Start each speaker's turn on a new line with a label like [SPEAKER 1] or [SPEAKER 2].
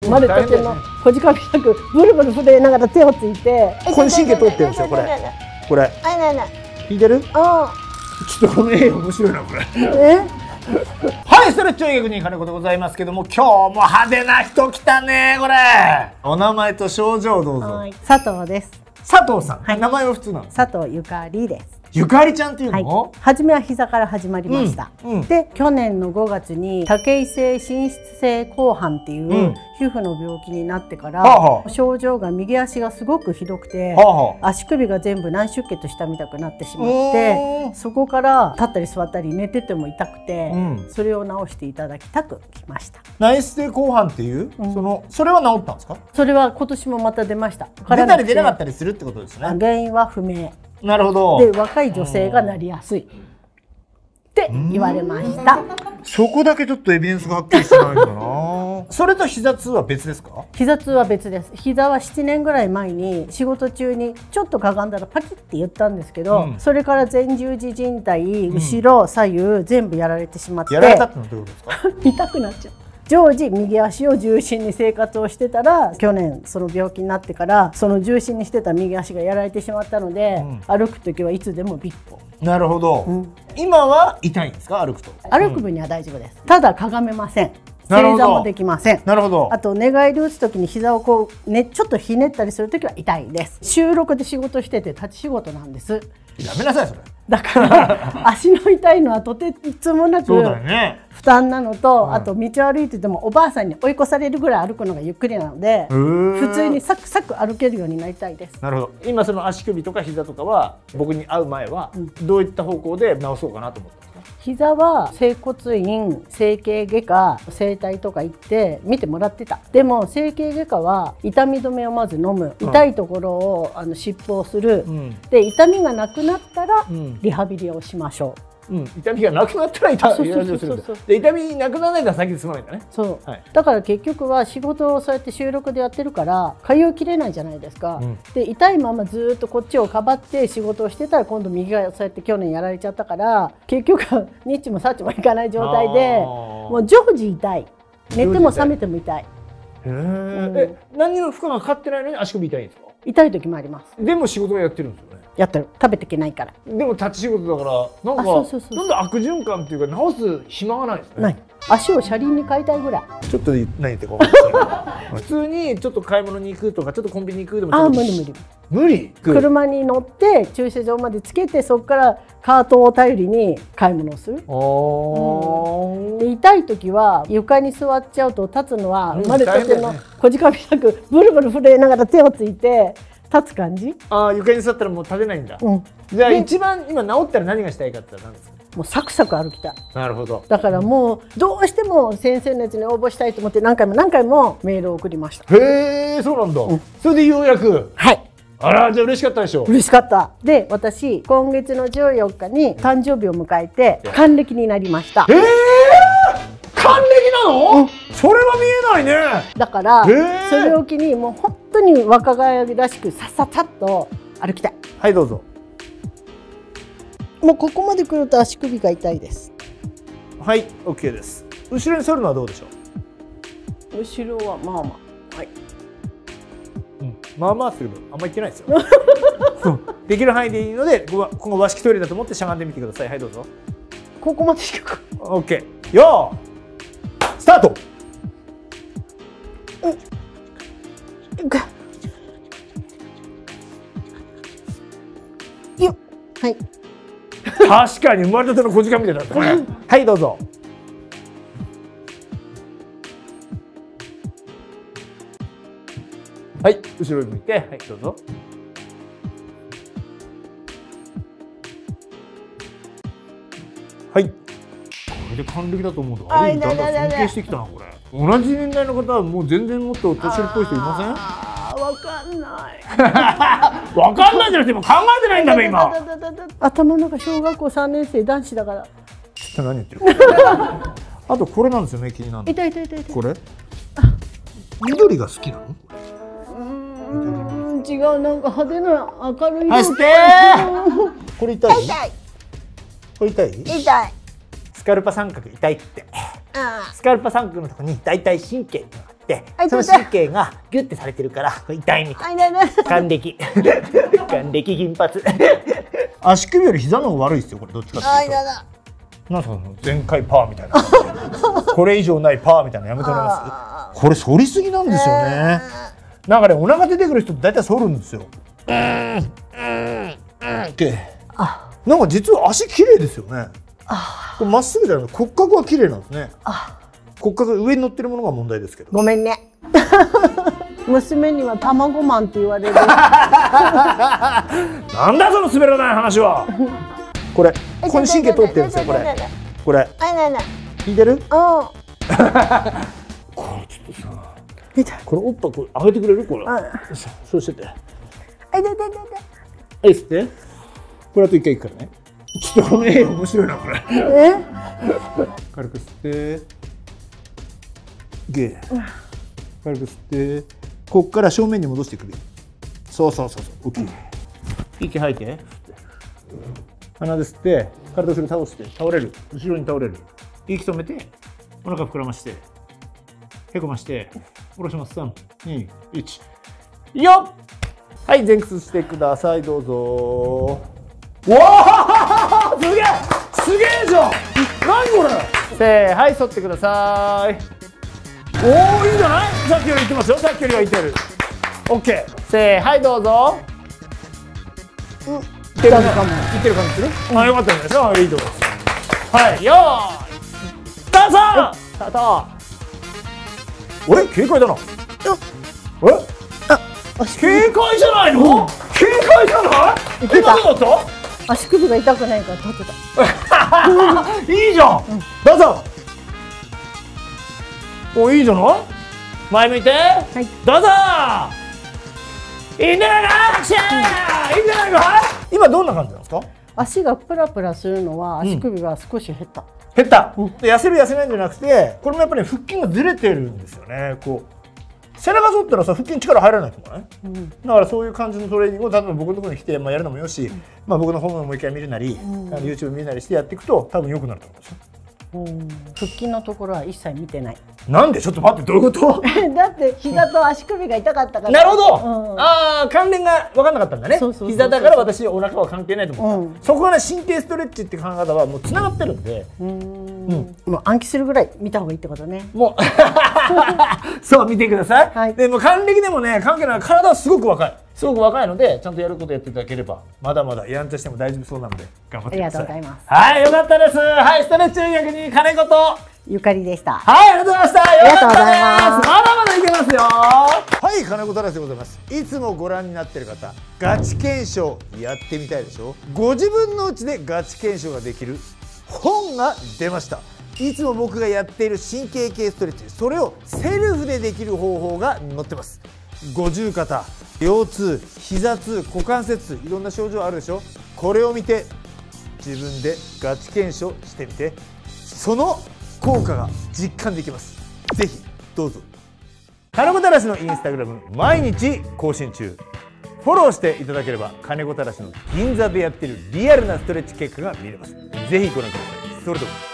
[SPEAKER 1] 生まれたてのこじかみなくブルブル震えながら手をついて、
[SPEAKER 2] ここに神経通ってるんですよ、これ。これ。聞いてる？ちょっとこの絵面白いな、これ。はい、ストレッチ逆に金子でございますけども、今日も派手な人来たね、これ。お名前と症状どうぞ。
[SPEAKER 1] 佐藤です。
[SPEAKER 2] 佐藤さん。名前は普通なの？
[SPEAKER 1] 佐藤ゆかりです。
[SPEAKER 2] ゆかりちゃんっていうの？
[SPEAKER 1] 初めは膝から始まりました。で、去年の5月に竹井性滲出性紅斑っていう皮膚の病気になってから、症状が右足がすごくひどくて、足首が全部内出血したみたくなってしまって、そこから立ったり座ったり寝てても痛くて、それを治していただきたく来ました。
[SPEAKER 2] 内出性紅斑っていう、それは治ったんですか？
[SPEAKER 1] それは今年もまた出ました。
[SPEAKER 2] 出たり出なかったりするってことですね。
[SPEAKER 1] 原因は不明。
[SPEAKER 2] なるほど。
[SPEAKER 1] で、若い女性がなりやすいって言われました。
[SPEAKER 2] そこだけちょっとエビデンスがはっきりしてないかな。それと膝痛は別ですか？
[SPEAKER 1] 膝痛は別です。膝は7年ぐらい前に仕事中にちょっとかがんだらパキッて言ったんですけど、それから前十字靭帯、後ろ左右全部やられてしまって。
[SPEAKER 2] やられたってのはどういうことですか？
[SPEAKER 1] 痛くなっちゃう。常時右足を重心に生活をしてたら、去年その病気になってからその重心にしてた右足がやられてしまったので、歩く時はいつでもビッポ。
[SPEAKER 2] なるほど、今は痛いんですか？歩くと。
[SPEAKER 1] 歩く分には大丈夫です。ただかがめません。正座もできません。
[SPEAKER 2] なるほど。
[SPEAKER 1] あと寝返り打つ時に膝をこうね、ちょっとひねったりする時は痛いです。収録で仕事してて立ち仕事なんです。
[SPEAKER 2] やめなさいそれ。
[SPEAKER 1] だから足の痛いのはとてつもなく負担なのと、あと道を歩いててもおばあさんに追い越されるぐらい歩くのがゆっくりなので、普通にサクサク歩けるようになりたいです。
[SPEAKER 2] なるほど。今その足首とか膝とかは僕に会う前はどういった方向で治そうかなと思ったんですか？
[SPEAKER 1] 膝は整骨院、整形外科、整体とか行って見てもらってた。でも整形外科は痛み止めをまず飲む、痛いところを湿布をする、で痛みがなくなったらリハビリをしましょう。
[SPEAKER 2] 痛みがなくなったら痛みをするんだ。で痛みなくならないから先に進まないんだね。
[SPEAKER 1] そう、だから結局は仕事をそうやって収録でやってるから通いきれないじゃないですか。で痛いままずっとこっちをかばって仕事をしてたら、今度右がそうやって去年やられちゃったから、結局はニッチもサッチもいかない状態で、もう常時痛い。寝ても覚めても痛い。
[SPEAKER 2] 何にも負荷がかかってないのに足首痛いんですか？
[SPEAKER 1] 痛い時もあります。
[SPEAKER 2] でも仕事はやってるんですよね。
[SPEAKER 1] やってる。食べていけないから。
[SPEAKER 2] でも立ち仕事だからなんかなんで悪循環っていうか直す暇がないですね。
[SPEAKER 1] ない。足を車輪に変えたいぐらい。
[SPEAKER 2] ちょっと何言ってるか分かんない。普通にちょっと買い物に行くとかちょっとコンビニ行くでも
[SPEAKER 1] 無理無理。
[SPEAKER 2] 無理。
[SPEAKER 1] 車に乗って駐車場までつけて、そこからカートを頼りに買い物をする。で痛い時は床に座っちゃうと、立つのは生まれたてのこじかみなくブルブル震えながら手をついて立つ感じ。
[SPEAKER 2] 床に座ったらもう立てないんだ。じゃあ一番今治ったら何がしたいかって何ですか？
[SPEAKER 1] もうサクサク歩きたい。
[SPEAKER 2] なるほど。
[SPEAKER 1] だからもうどうしても先生のやつに応募したいと思って何回も何回もメールを送りました。
[SPEAKER 2] へえ、そうなんだ。それでようやく。はい。あら、じゃあ嬉しかったでしょ？嬉
[SPEAKER 1] しかった。で、私今月の14日に誕生日を迎えて還暦になりました。
[SPEAKER 2] 還暦なの？それは見えないね。
[SPEAKER 1] だからそれを機にもう本当に若返りらしくさっさっと歩きたい。
[SPEAKER 2] はい、どうぞ。
[SPEAKER 1] もうここまで来ると足首が痛いです。
[SPEAKER 2] はい、OK です。後ろに反るのはどうでしょ
[SPEAKER 1] う？後ろはまあまあ、はい。
[SPEAKER 2] まあまあする分あんまりいってないですよ。できる範囲でいいので、ここ和式トイレだと思ってしゃがんでみてください。はい、どうぞ。
[SPEAKER 1] ここまでしか。
[SPEAKER 2] OK。よースタート。
[SPEAKER 1] よっ。はい。
[SPEAKER 2] 確かに生まれたての小時間みたいになったね。はい、どうぞ。はい、後ろに向いて、はい、どうぞ。はい。これで還暦だと思うと、ある意味だんだん尊敬してきたな、これ。同じ年代の方はもう全然もっと年寄りっぽい人いません？
[SPEAKER 1] わかんない。
[SPEAKER 2] わかんないじゃなくても考えてないんだべ今。
[SPEAKER 1] 頭の中小学校3年生男子だから。
[SPEAKER 2] ちょっと何言ってる？あとこれなんですよね、気になるの。
[SPEAKER 1] 痛い痛い痛い痛い。
[SPEAKER 2] これ？緑が好きなの？
[SPEAKER 1] 違う、なんか派手な明るい。
[SPEAKER 2] はい、してー。これ痛い？
[SPEAKER 1] 痛い。
[SPEAKER 2] これ痛い？
[SPEAKER 1] 痛い。
[SPEAKER 2] スカルパ三角痛いって。スカルパ三角のとこに大体神経ってのがあって、 でその神経がギュッてされてるから痛いみたいな。還暦還暦頻発。足首より膝の方が悪いですよこれ、どっちかっていうと。なんすか全開パーみたいなこれ以上ないパーみたいなやめてもらいます。これ反りすぎなんですよね。なんかね、お腹出てくる人って大体反るんですよ。ってなんか実は足綺麗ですよね。これまっすぐじゃなくて骨格は綺麗なんですね。骨格上に乗ってるものが問題ですけど。
[SPEAKER 1] ごめんね娘には卵マンって言われるなん
[SPEAKER 2] だその滑らない話はこれここに神経通ってるんですよ。これ聞いてる？これちょっとさ、これおっぱいこれ上げてくれる？これそうしてて、はい吸って、これあと一回いくからね。ちょっとこの絵面白いなこれ。軽く吸ってゲー、軽く吸って、こっから正面に戻してくる。そうオッケー。息吐いて、鼻で吸って、体後ろ倒して、倒れる、後ろに倒れる。息止めて、お腹膨らまして、へこまして、下ろします。3、2、1。よっ！はい、前屈してください、どうぞ。わー！すげえじゃん！何これ！せー、はい、反ってください。おー、いいんじゃない？さっきよりいってますよ。さっきよりはいってる。オッケー。せー、はい、どうぞ。いってる感じする？あ、よかったんですよ。いいとこです。はい、よーい。スタート！スタート。あれ？軽快だな。軽快じゃないの？軽快じゃない？いけた。
[SPEAKER 1] 足首が痛くないから立ってた。
[SPEAKER 2] いいじゃん。どうぞ。お、いいじゃない？前向いて。どうぞ。いいんじゃないか？いいんじゃないか？今どんな感じなんですか？
[SPEAKER 1] 足がプラプラするのは足首が少し減った。
[SPEAKER 2] で痩せる痩せないんじゃなくて、これもやっぱり腹筋がずれてるんですよね。こう背中反ったらさ、腹筋力入らないと思うね。だからそういう感じのトレーニングを例えば僕のところに来て、やるのもよし、僕の本をもう一回見るなり、YouTube 見るなりしてやっていくと多分良くなると思うんですよ。
[SPEAKER 1] 腹筋のところは一切見てない。
[SPEAKER 2] なんで？ちょっと待って、どういうこと？
[SPEAKER 1] だって膝と足首が痛かったから。
[SPEAKER 2] なるほど。ああ、関連が分かんなかったんだね。膝だから私お腹は関係ないと思った。そこがね、神経ストレッチって考え方はもうつながってるんで。
[SPEAKER 1] もう暗記するぐらい見た方がいいってことね。
[SPEAKER 2] もうそう見てください。でも還暦でもね、関係ない。体はすごく若い。すごく若いので、ちゃんとやることやっていただければまだまだやんちゃしても大丈夫そうなので頑張ってください。
[SPEAKER 1] ありがとうございます。
[SPEAKER 2] はい、よかったです。はい、ストレッチ音楽に金子と
[SPEAKER 1] ゆかりでした。
[SPEAKER 2] はい、ありがとうございました。よかったです。まだまだいけますよ。はい、金子忠でございます。いつもご覧になっている方、ガチ検証やってみたいでしょ。ご自分のうちでガチ検証ができる本が出ました。いつも僕がやっている神経系ストレッチ、それをセルフでできる方法が載ってます。五十肩、腰痛、膝痛、股関節痛、いろんな症状あるでしょ。これを見て自分でガチ検証してみて、その効果が実感できます。ぜひどうぞ。金子忠のインスタグラム毎日更新中。フォローしていただければ金子忠の銀座でやっているリアルなストレッチ結果が見れます。ぜひご覧ください。それでは。